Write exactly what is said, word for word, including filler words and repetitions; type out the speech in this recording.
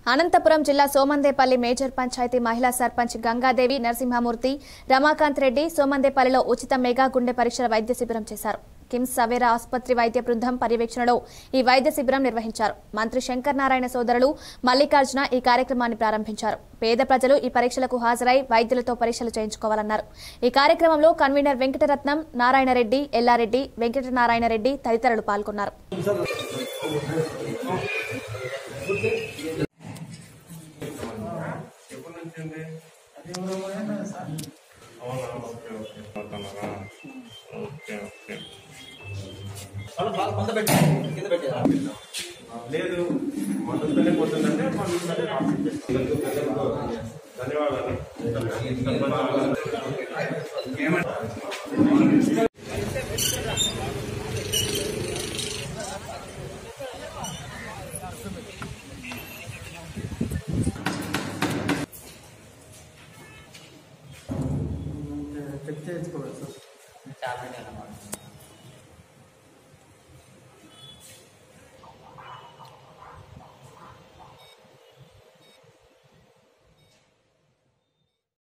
అనంతపురం జిల్లా సోమందేపల్లి మేజర్ పంచాయతీ మహిళా సర్పంచ్ గంగాదేవి నరసింహమూర్తి రమాకాంత్ రెడ్డి సోమందేపల్లిలో ఉచిత మెగా గుండె పరీక్షల వైద్య శిబిరం చేశారు. కిమ్స్ సవేరా ఆసుపత్రి వైద్య బృందం పర్యవేక్షణలో ఈ వైద్య శిబిరం నిర్వహించారు. మంత్రి శంకర్ నారాయణ సోదరులు మల్లికార్జున ఈ కార్యక్రమాన్ని ప్రారంభించారు. పేద ప్రజలు ఈ పరీక్షలకు హాజరై వైద్యులతో పరీక్షలు చేయించుకోవాలన్నారు. ఈ కార్యక్రమంలో కన్వీనర్ వెంకటరత్నం, నారాయణరెడ్డి, ఎల్లారెడ్డి, వెంకటనారాయణరెడ్డి తదితరులు పాల్గొన్నారు. లేదు మొదటి పోతుందంటే ధన్యవాదాలు. చెక్ చేసుకోవాలి సార్.